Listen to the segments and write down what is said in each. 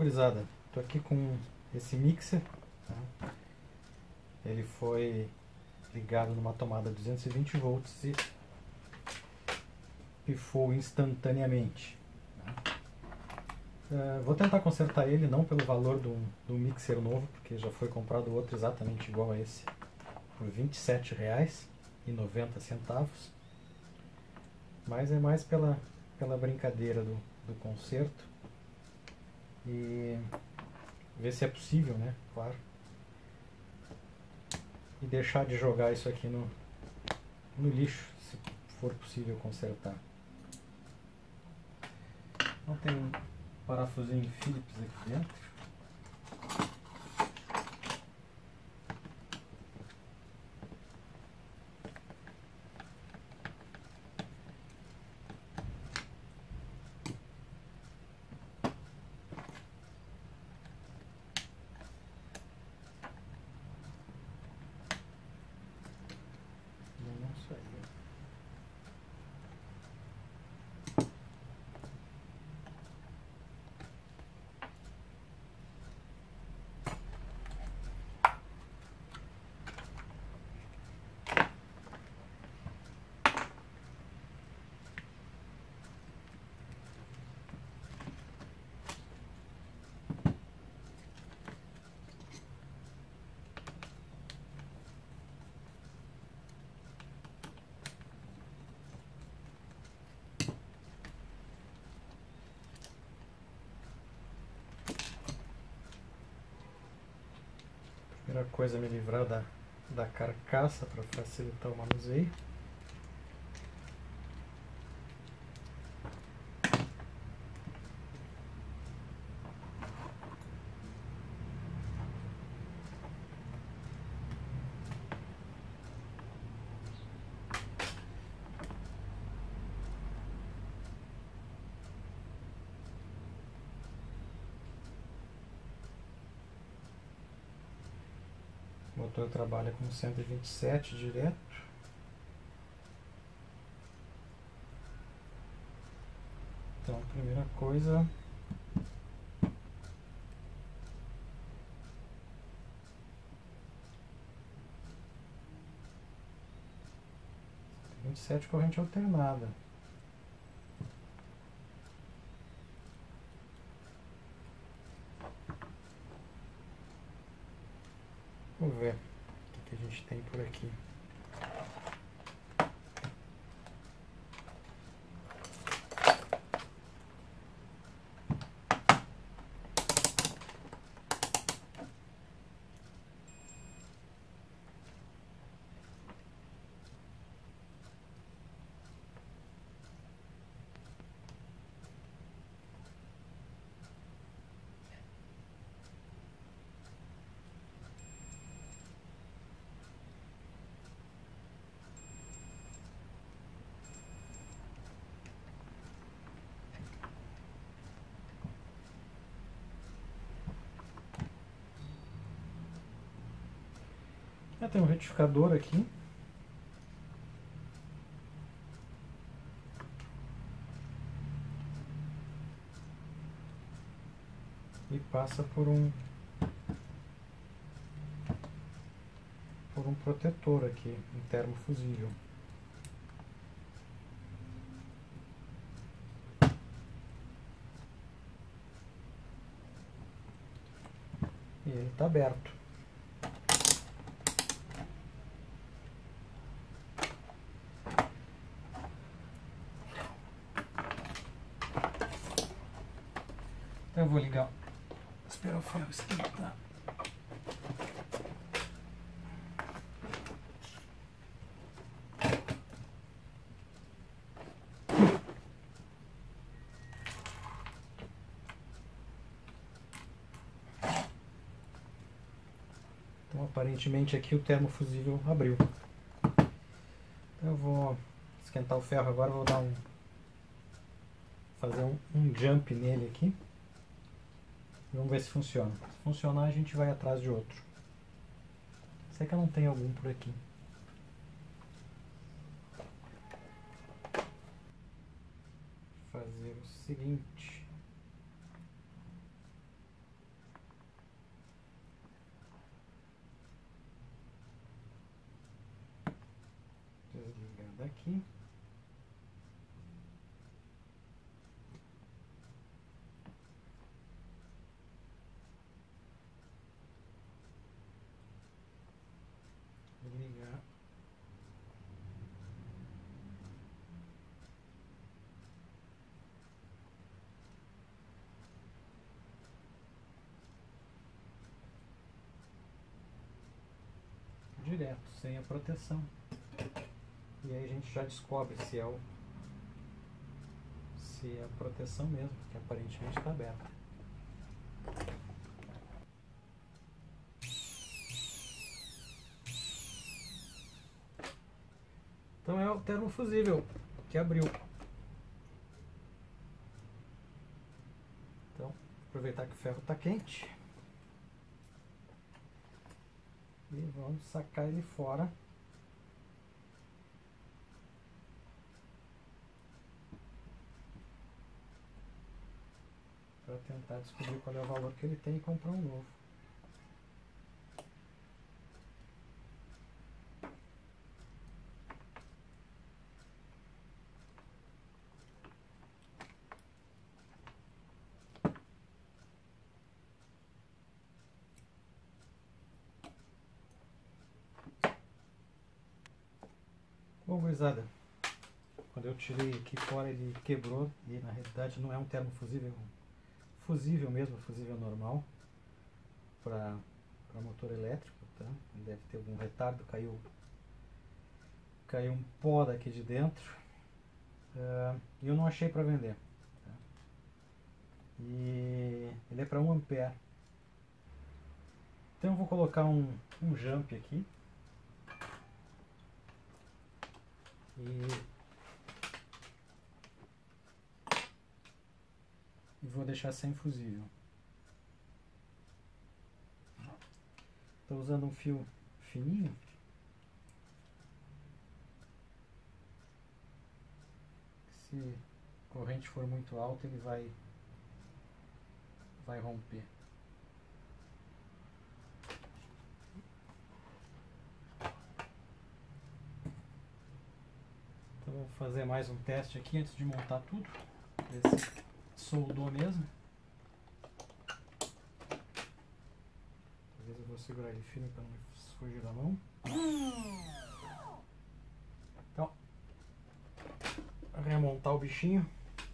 gurizada, tô aqui com esse mixer, tá? Ele foi ligado numa tomada 220 volts e pifou instantaneamente, tá? Vou tentar consertar ele, não pelo valor do mixer novo, porque já foi comprado outro exatamente igual a esse por R$ 27,90, mas é mais pela brincadeira do conserto e ver se é possível, né? Claro. E deixar de jogar isso aqui no lixo, se for possível consertar. Então tem um parafusinho Phillips aqui dentro. Não saiu. Primeira coisa é me livrar da carcaça para facilitar o manuseio. O motor trabalha com 127 direto. Então, a primeira coisa, corrente alternada. Vamos ver o que a gente tem por aqui. Tem um retificador aqui. E passa por um protetor aqui, um termofusível. E ele está aberto. Então eu vou ligar, esperar o ferro esquentar. Então aparentemente aqui o termofusível abriu. Então eu vou esquentar o ferro agora, vou dar fazer um jump nele aqui. Vamos ver se funciona. Se funcionar, a gente vai atrás de outro. Sei que eu não tenho algum por aqui. Fazer o seguinte. aqui. Vou ligar. Direto, sem a proteção. E aí a gente já descobre se é a proteção mesmo, porque aparentemente está aberta. Então é o termofusível que abriu. Então, aproveitar que o ferro está quente. E vamos sacar ele fora. Para tentar descobrir qual é o valor que ele tem e comprar um novo. Bom, gurizada, quando eu tirei aqui fora ele quebrou e na realidade não é um termofusível, é um fusível mesmo, fusível normal para motor elétrico, tá? Ele deve ter algum retardo, caiu um pó daqui de dentro e eu não achei para vender, tá? E ele é para 1 ampere. Então eu vou colocar um jump aqui e vou deixar sem fusível. Estou usando um fio fininho. Se a corrente for muito alta, ele vai romper. Então vou fazer mais um teste aqui antes de montar tudo. Ver se soldou mesmo. Talvez eu vou segurar ele firme para não fugir da mão. Então, remontar o bichinho.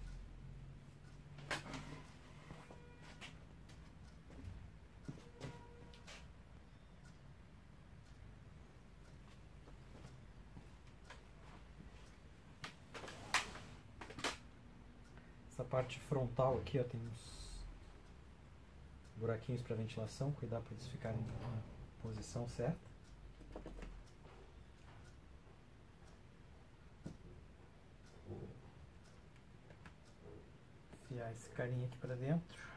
Essa parte frontal aqui, ó, tem uns buraquinhos para ventilação, cuidar para eles ficarem na posição certa. Enfiar esse carinha aqui para dentro.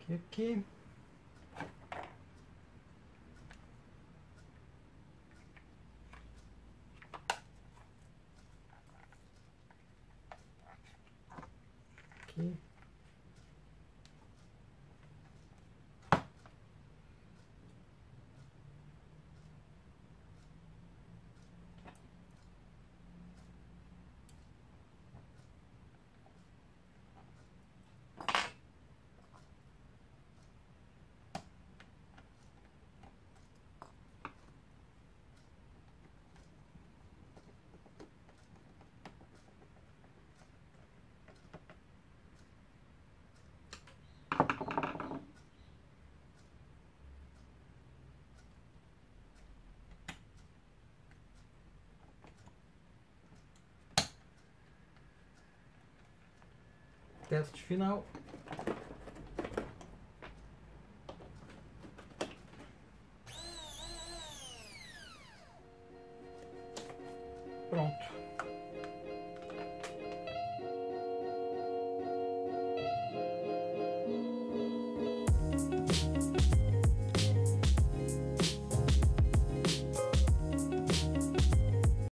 Aqui. Aqui. Teste final.